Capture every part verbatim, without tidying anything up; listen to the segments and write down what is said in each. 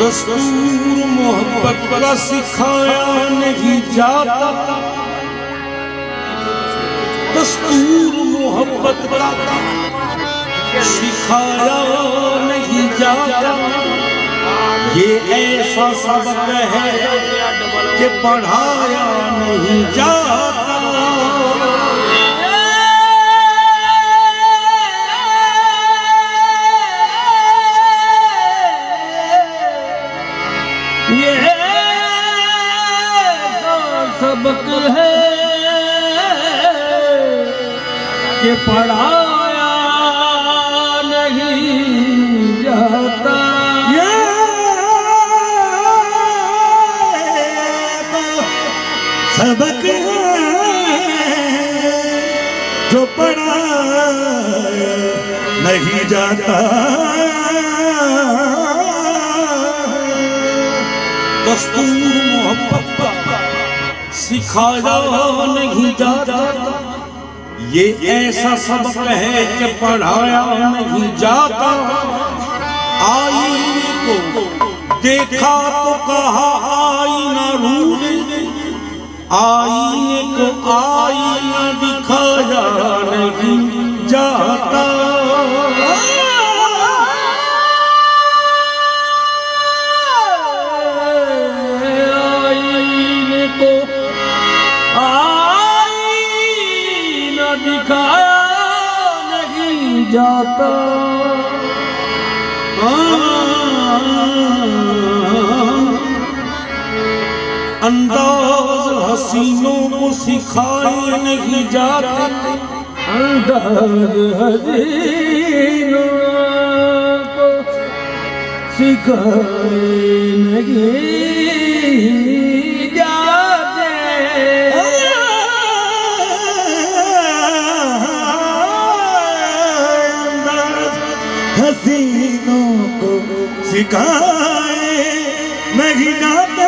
दस्तूर मोहब्बत का सिखाया नहीं जाता, दस्तूर मोहब्बत का सिखाया नहीं जाता। ये ऐसा सबक है कि पढ़ाया नहीं जाता। ये सबक है कि पढ़ाया नहीं जाता। ये सबक है जो पढ़ाया नहीं जाता। दस्तूर मोहब्बत का सिखाया नहीं जाता। ये ऐसा सबक है कि पढ़ाया नहीं जाता। आईने को देखा तो कहा आईना रूठ, आईने को आईना दिखाया नहीं जाता। दिखाया नहीं जाता। अंदाज हसीनों को सिखाए नहीं जाते, अंदाज हसीनों को सिखाए नहीं हसीनों को सिखाए नहीं जाते।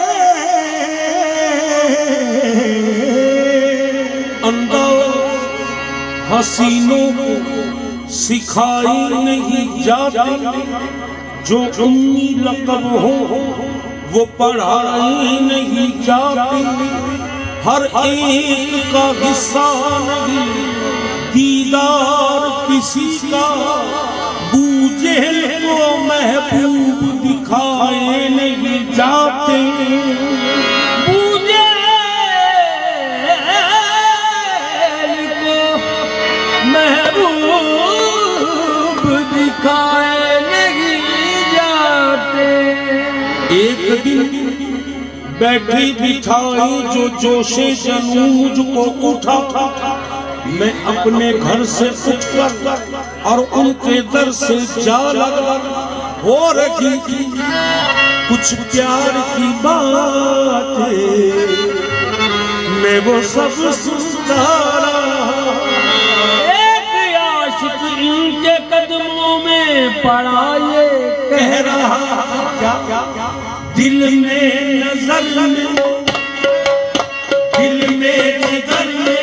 अंदाज हसीनों को सिखाए नहीं जाते। जो उम्मी लक़ब हो वो पढ़ाए नहीं जाते। हर एक का हिस्सा नहीं दीदार किसी का, बूझेल को महबूब दिखाए नहीं जाते। बूझेल को महबूब दिखाए नहीं जाते। एक दिन बैठी बिठाई जो जोशे जनूज को उठा, मैं अपने घर से उठकर और उनके दर से जा लगा। हो रही थी कुछ प्यार की बात, मैं वो सब सुनता रहा। एक आशिक इनके कदमों में पड़ा ये कह रहा, दिल में नजर में, दिल में जिगर में,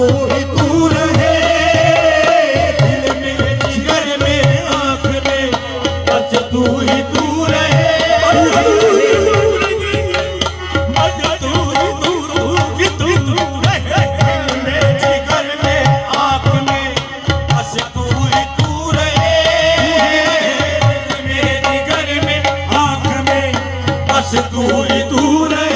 तू ही तू रहे, दिल में जिगर में आँख में बस तू ही तू रहे, बस तू ही तू तू रहे, दिल में जिगर में आँख में बस तू ही तू रहे, दिल में जिगर में आँख में बस तू ही तू रहे।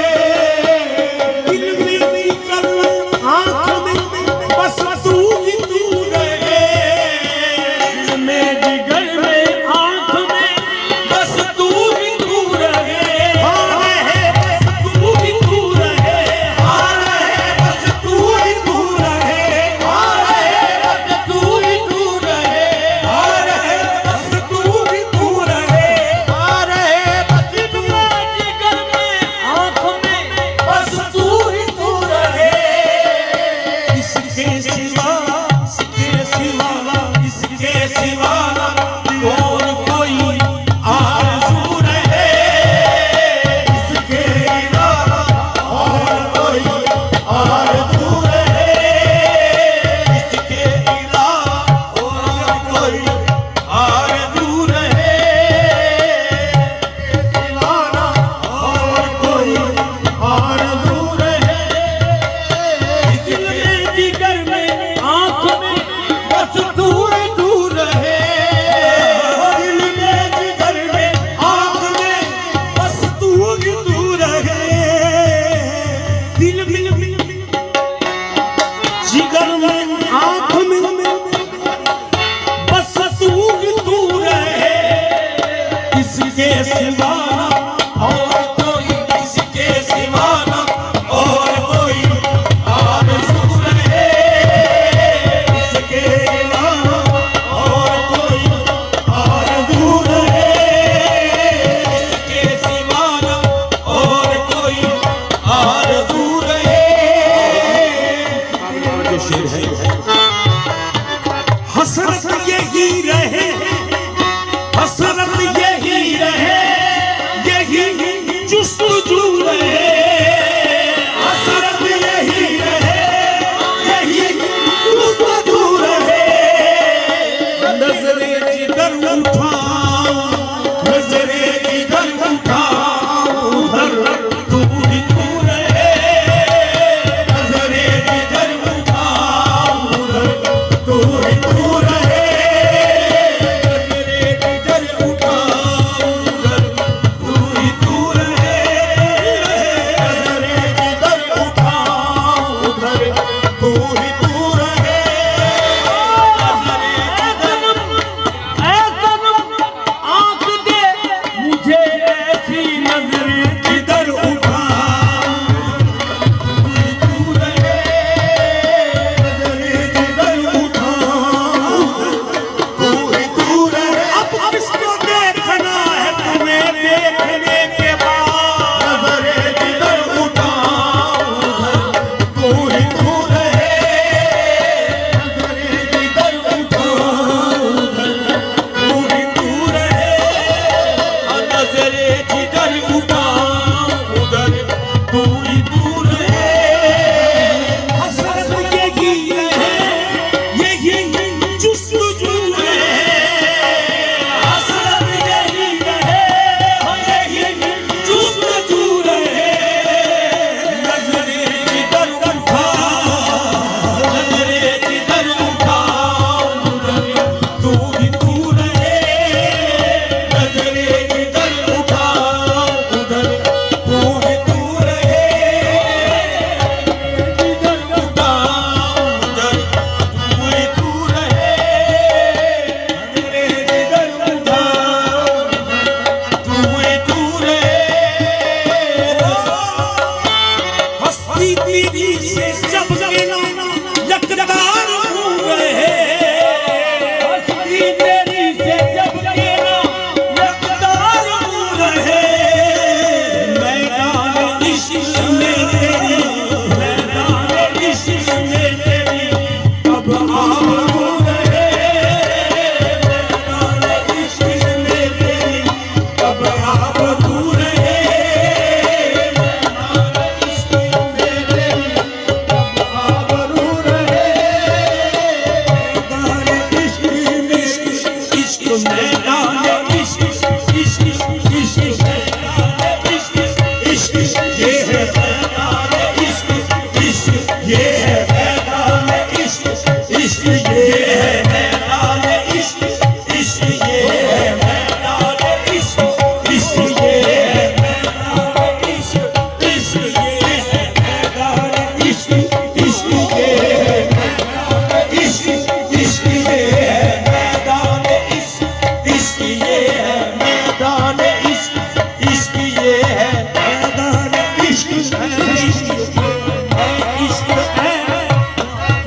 हसरत यही रहे, हसरत यही रहे, यही जुस्तजू रहे, हसरत यही रहे, यही जुस्तजू रहे, नजरे जिधर उठाऊं, नजरे जिधर उठाऊं, उधर तू ही तू रहे, नजरे जिधर उठाऊं, उधर तू ही तू रहे, नजरे जिधर उठाऊं, उधर तू ही तू रहे, नजरे जिधर उठाऊं, उधर तू ही तू रहे, नजरे जिधर ऐ सनम आँख दे मुझे ऐसी नजरे जिधर उठाऊं, तू ही तू रहे, नजरे जिधर उठाऊं, तू ही तू रहे। अब किसको देखना है तुम्हें देखने के बाद, नजरे जिधर उठाऊं, उधर तू ही तू रहे,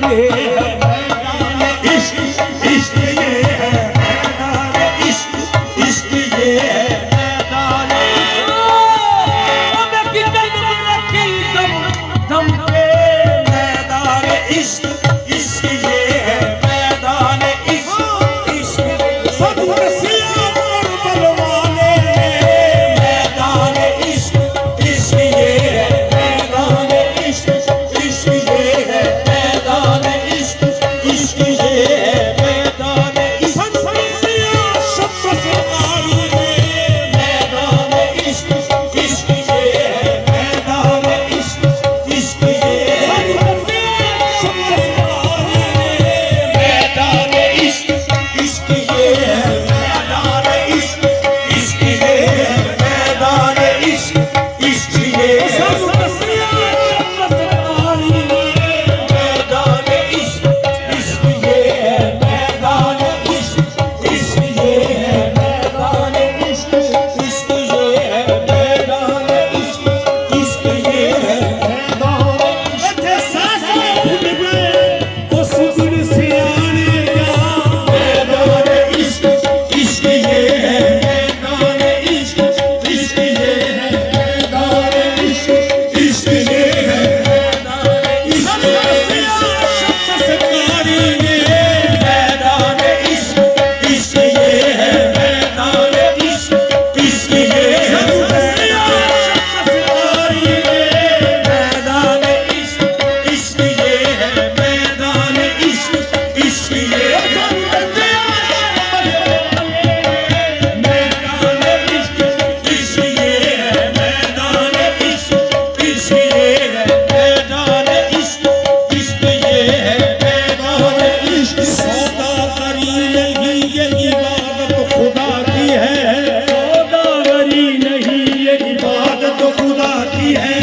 ये है मैदान इश्क, इश्क ये है मैदान इश्क, इश्क ये है मैदान दम पे मैदान इश्क, इश्क ये है मैदान इश्क, इश्क सब रसिया करबल वाले मैदान इश्क, इश्क ये है मैदान इश्क, इश्क ये है मैदान इश्क, इश्क ये है मैदान इश्क सब रसिया मैदान इश्क, इश्क ये है मैदान इश्क, इश्क ये है मैदान इश्क, इश्क ये है मैदान इश्क, इश्क ये है मैदान इश्क, इश्क ये है मैदान इश्क, इश्क ये है मैदान इश्क, इश्क ये है मैदान इश्क, इश्क ये है मैदान इश्क, इश्क ये है मैदान उस दिन सियाने का मैदान इश्क, इश्क ये है मैदान इश्क, इश्क ये है मैदान इश्क, इश्क ये है मैदान इश्क सरकारी मैदान इश्क, इश्क ये है मैदान इश्क, इश्क ये है सरकारी मैदान इश्क, इश्क ये है मैदान इश्क, इश्क ये है मैदान इश्क, इश्क ये है मैदान इश्क, इश्क ये है मैदान इश्क, इश्क ये है मैदान इश्क सौदागरी नहीं ये इबादत खुदा की है, सौदागरी नहीं ये इबादत खुदा की है।